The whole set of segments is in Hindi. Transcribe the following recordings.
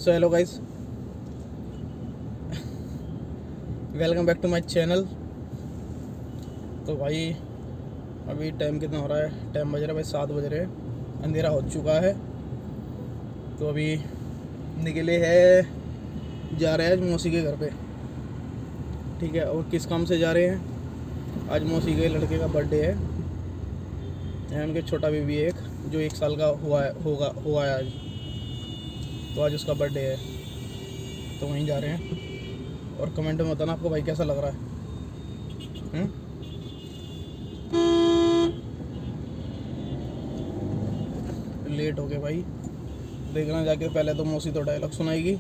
So hello guys, welcome back to my channel. तो भाई अभी टाइम कितना हो रहा है? टाइम बज रहा है भाई 7 बज रहे हैं, अंधेरा हो चुका है। तो अभी निकले हैं, जा रहे हैं आज मौसी के घर पे। ठीक है, और किस काम से जा रहे हैं? आज मौसी के लड़के का बर्थडे है, उनके छोटा बेबी है एक, जो 1 साल का हुआ है आज। तो आज उसका बर्थडे है, तो वहीं जा रहे हैं। और कमेंट में बताना आपको भाई कैसा लग रहा है। लेट हो गए भाई, देखना जाके। पहले तो मौसी तो डायलॉग सुनाएगी।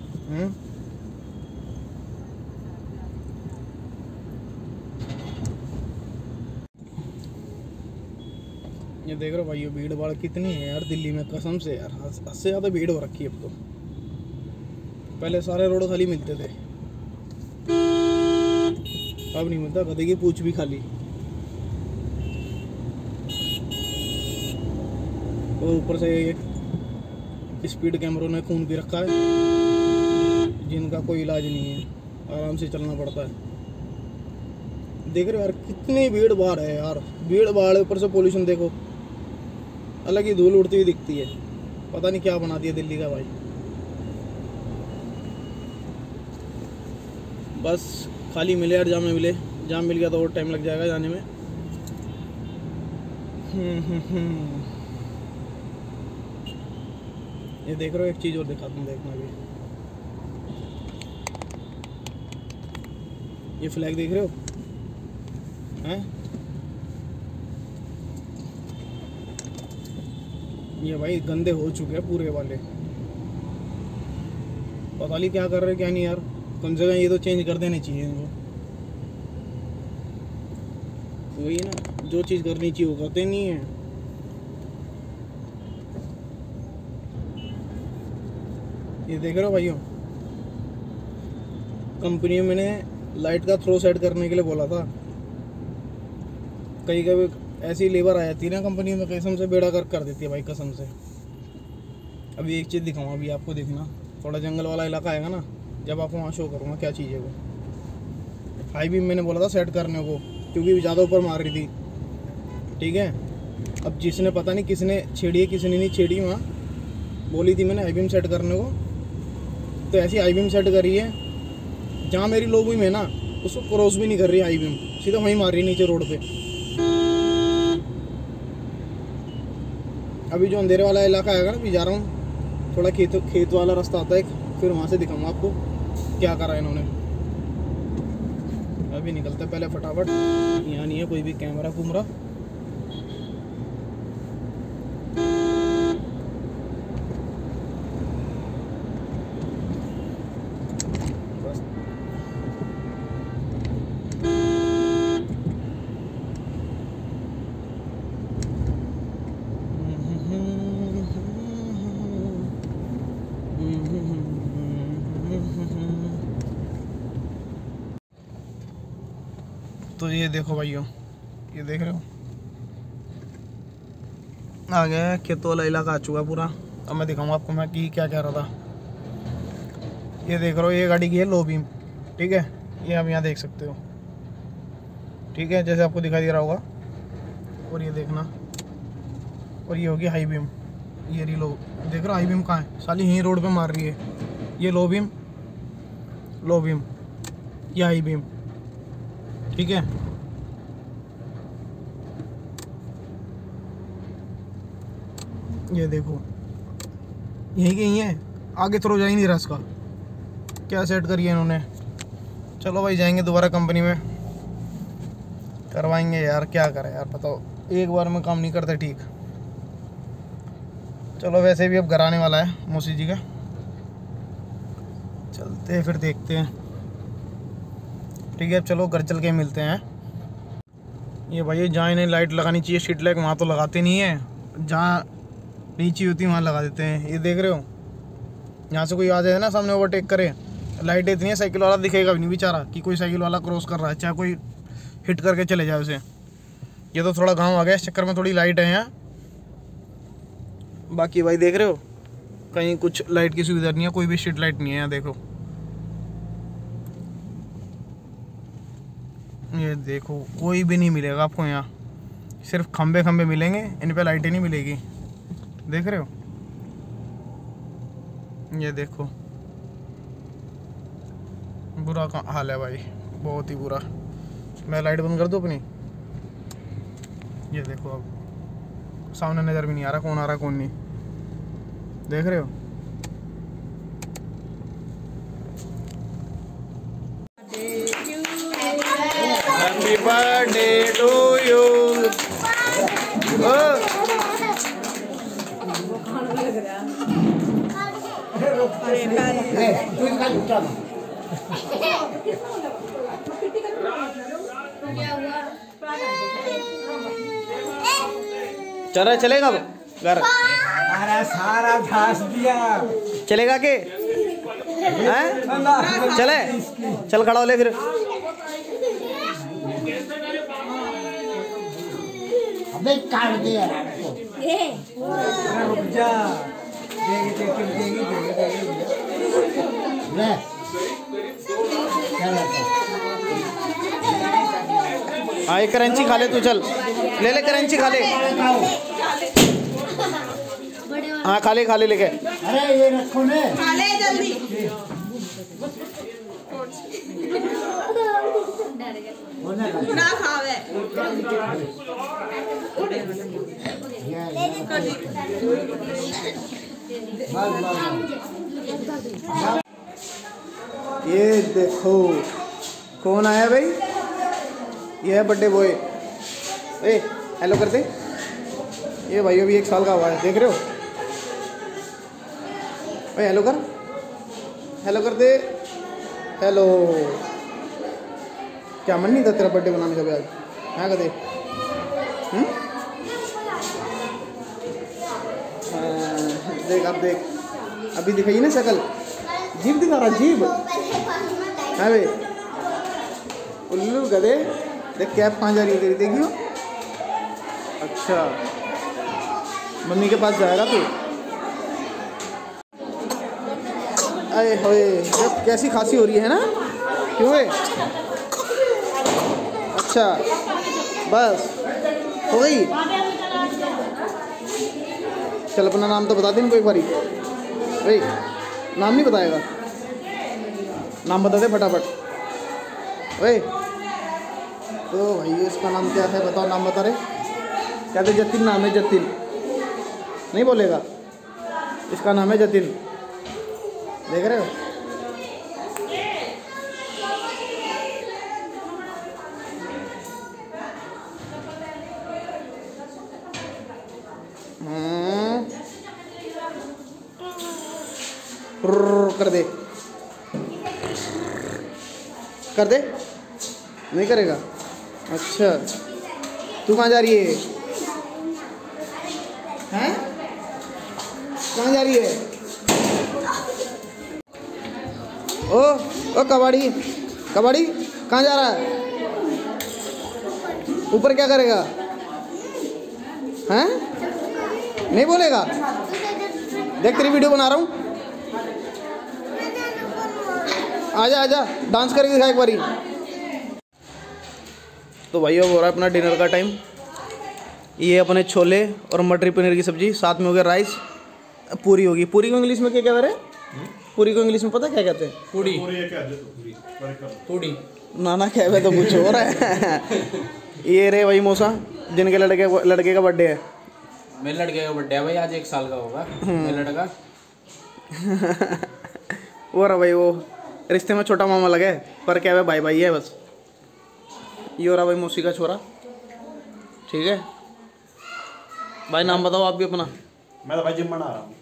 ये देख रहे हो भाई, ये भीड़ भाड़ कितनी है यार दिल्ली में, कसम से यार हद से ज़्यादा भीड़ हो रखी है अब तो। पहले सारे रोड खाली मिलते थे, अब नहीं मिलता, गधे की पूंछ भी खाली। और ऊपर से स्पीड कैमरों ने खून पी रखा है, जिनका कोई इलाज नहीं है, आराम से चलना पड़ता है। देख रहे हो यार कितनी भीड़ भाड़ है यार, भीड़ भाड़ ऊपर से पोल्यूशन देखो, अलग ही धूल उड़ती हुई दिखती है। पता नहीं क्या बना दिया दिल्ली का भाई। बस खाली मिले यार, जाम में मिले, जाम मिल गया तो और टाइम लग जाएगा जाने में। ये देख रहे हो, एक चीज़ और दिखाता हूँ, देखना अभी। ये फ्लैग देख रहे हो हैं? ये भाई गंदे हो चुके हैं पूरे वाले, पता नहीं क्या कर रहे हैं क्या नहीं यार। कम से कम ये तो चेंज कर देने चाहिए इनको। वही ना, जो चीज़ करनी चाहिए वो करते नहीं है। ये देख रहे हो भाइयों, कंपनी में मैंने लाइट का थ्रो सेट करने के लिए बोला था। कहीं कभी ऐसी लेबर आ जाती है ना कंपनी में, कसम से बेड़ा गर्क कर देती है भाई, कसम से। अभी एक चीज़ दिखाऊँ अभी आपको, देखना। थोड़ा जंगल वाला इलाका आएगा ना, जब आपको वहाँ शो करूँगा क्या चीज़ है वो। हाई बीम मैंने बोला था सेट करने को, क्योंकि ज़्यादा ऊपर मार रही थी। ठीक है, अब जिसने पता नहीं किसने छेड़ी है किसने नहीं छेड़ी, वहाँ बोली थी मैंने हाई बीम सेट करने को, तो ऐसी हाई बीम सेट करी है जहाँ मेरी लो बीम है ना, उसको क्रॉस भी नहीं कर रही हाई बीम, सीधा वहीं मार रही नीचे रोड पे। अभी जो अंधेरे वाला इलाका आएगा ना, अभी जा रहा हूँ, थोड़ा खेत वाला रास्ता आता है, फिर वहाँ से दिखाऊंगा आपको क्या करा है इन्होंने। अभी निकलते पहले फटाफट, यहाँ नहीं है कोई भी कैमरा कुमरा। तो ये देखो भाइयों, ये देख रहे हो, आ गया खेतों वाला इलाका आ चुका पूरा। अब मैं दिखाऊंगा आपको मैं कि क्या कह रहा था। ये देख रहे हो, ये गाड़ी की है लो बीम। ठीक है, ये आप यहाँ देख सकते हो। ठीक है, जैसे आपको दिखाई दे रहा होगा। और ये देखना, और ये होगी हाई बीम। ये री लो, देख रहे हो हाई बीम कहाँ है, साली यहीं रोड पे मार रही है। ये लो बीम, ये हाई बीम। ठीक है, ये देखो यही कहीं है, आगे थ्रो जा ही नहीं रहा इसका। क्या सेट करी है इन्होंने। चलो भाई जाएंगे दोबारा कंपनी में, करवाएंगे यार, क्या करें यार, बताओ एक बार में काम नहीं करते। ठीक, चलो वैसे भी अब घर आने वाला है मौसी जी का, चलते हैं फिर देखते हैं। ठीक है, चलो घर चल के मिलते हैं। ये भाई जहाँ इन्हें लाइट लगानी चाहिए स्ट्रीट लाइट, वहाँ तो लगाते नहीं है, जहाँ नीचे होती है वहाँ लगा देते हैं। ये देख रहे हो, यहाँ से कोई आ जाए ना सामने ओवरटेक करे, लाइट इतनी है साइकिल वाला दिखेगा भी नहीं बेचारा कि कोई साइकिल वाला क्रॉस कर रहा है, चाहे कोई हिट करके चले जाए उसे। ये तो थोड़ा गांव आ गया, इस चक्कर में थोड़ी लाइट है यहाँ। बाकी भाई देख रहे हो कहीं कुछ लाइट की सुविधा नहीं है, कोई भी स्ट्रीट लाइट नहीं है यहाँ। देखो ये देखो, कोई भी नहीं मिलेगा आपको यहाँ, सिर्फ खंबे खंबे मिलेंगे, इन पे लाइटें नहीं मिलेगी। देख रहे हो, ये देखो बुरा का हाल है भाई, बहुत ही बुरा। मैं लाइट बंद कर दूँ अपनी, ये देखो अब सामने नज़र भी नहीं आ रहा कौन आ रहा कौन नहीं। देख रहे हो, हैप्पी बर्थडे टू यू। चलो चलेगा घर, सारा घास दिया चलेगा के हैं? चले चल, खड़ा हो ले फिर। अबे काट दिया रुक जा, हाँ एक क्रंची खा ले तू, चल ले ले क्रंची खा ले। हाँ खा ले लेके। अरे ये रखो ने, खा ले जल्दी। ना खावे ये देखो कौन आया भाई, ये है बर्थडे बॉय। ए हेलो कर दे, ये भाई अभी 1 साल का हुआ है, देख रहे हो। भाई हेलो कर, हेलो कर दे, हेलो। क्या मन नहीं था तेरा बर्थडे बनाने का भी आज? हाँ कर दे। देख अब देख, अभी दिखाई ना शक्ल, जीभ दिखा रहा, जीभ। हाँ भाई उल्लू गधे, देख कैब कहाँ जा रही है तेरी, देखियो। अच्छा मम्मी के पास जाएगा तू? अरे होए, जब कैसी खांसी हो रही है ना, क्यों है? अच्छा बस हो गई, चल अपना नाम तो बता दे इनको एक बारी। भाई नाम नहीं बताएगा, नाम बता दे फटाफट। भाई तो भाई इसका नाम क्या है, बताओ नाम बता रहे। कहते जतिन नाम है, जतिन नहीं बोलेगा, इसका नाम है जतिन। देख रहे हो, कर दे, कर दे, नहीं करेगा। अच्छा तू कहाँ जा रही है? हैं कहाँ जा रही है? ओ कबाड़ी, कबाड़ी कहाँ जा रहा है? ऊपर क्या करेगा? हैं नहीं बोलेगा? देख तेरी वीडियो बना रहा हूँ, आजा आजा डांस करके दिखा एक बारी। तो भाई अब हो रहा है अपना डिनर का टाइम। ये अपने छोले और मटर पनीर की सब्जी, साथ में हो गया राइस, पूरी होगी। पूरी को इंग्लिश में क्या कह रहे हैं? पूरी को इंग्लिश में पता क्या कहते हैं? पूड़ी। पूड़ी नाना कह रहे तो कुछ हो रहा है। ये रे भाई मौसा, जिनके लड़के का बर्थडे है। मेरे लड़के का बर्थडे है भाई, आज 1 साल का होगा मेरा लड़का। वो रहा भाई, वो रिश्ते में छोटा मामा लगे, पर क्या है भाई भाई है बस। ये हो रहा भाई मौसी का छोरा, ठीक है भाई। नाम बताओ आप भी अपना। मैं तो भाई जिम बना रहा हूँ।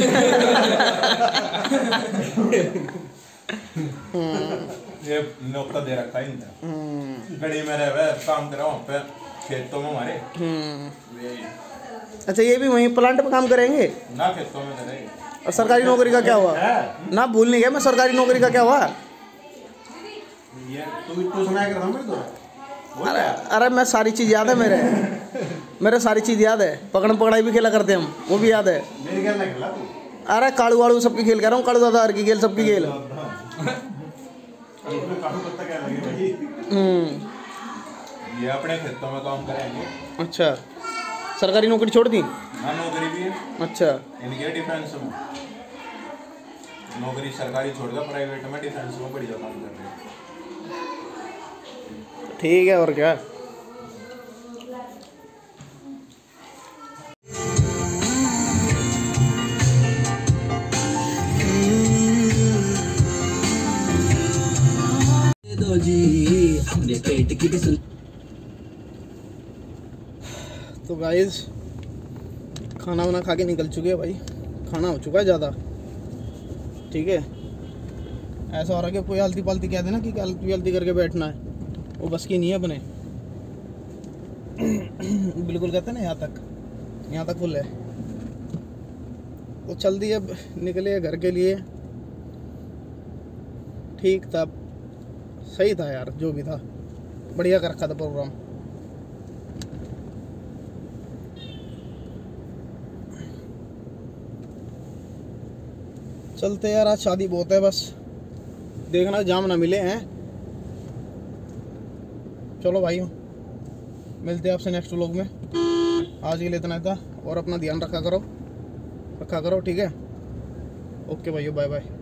ये न्योता दे रखा है इनका, गड़ी में रह काम कर रहा हूँ पे खेतों में हमारे। अच्छा ये भी वहीं प्लांट पे काम करेंगे ना, खेतों में रहे। और सरकारी नौकरी का क्या हुआ? ना भूल नहीं गया मैं, सरकारी नौकरी का क्या हुआ? ये तू सुनाया कर मेरे को। अरे मैं सारी चीज़ याद है मेरे सारी चीज़ याद है। पकड़म पकड़ाई भी खेला करते हम, वो भी याद है। मेरी खेलना खेला तू? अरे कालू वालू सबकी खेल कह रहा हूँ, कालू दादा की खेल, सबकी खेल। ये अपने खेतों में काम करेंगे। अच्छा, सरकारी नौकरी छोड़ दी? हाँ, नौकरी भी है। अच्छा, इनके डिफेंस में नौकरी सरकारी छोड़कर प्राइवेट में डिफेंस में बढ़िया काम कर रहे हैं। ठीक है, और क्या। तो गाइस खाना वाना खा के निकल चुके हैं भाई, खाना हो चुका है ज़्यादा। ठीक है, ऐसा हो रहा है कि कोई हल्दी पालती कहते ना कि हल्दी हल्दी करके बैठना है, वो बस की नहीं है अपने। बिल्कुल कहते हैं ना, यहाँ तक फुल है। तो चल दी, अब निकले घर के लिए। ठीक था, सही था यार, जो भी था बढ़िया कर रखा था प्रोग्राम। चलते यार, आज शादी बहुत है, बस देखना जाम ना मिले हैं। चलो भाई, मिलते हैं आपसे नेक्स्ट व्लॉग में। आज के लिए इतना था, और अपना ध्यान रखा करो, ठीक है। ओके भाइयों, बाय बाय।